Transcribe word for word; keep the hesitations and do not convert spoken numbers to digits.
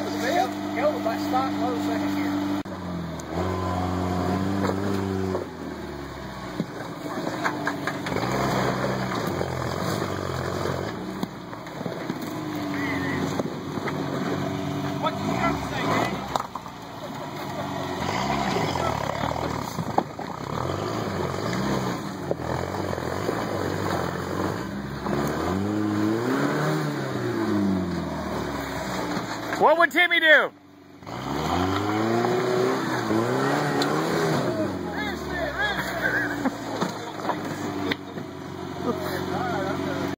that was good. Go with that stock low second gear. What did you have to say, Danny? What would Timmy do?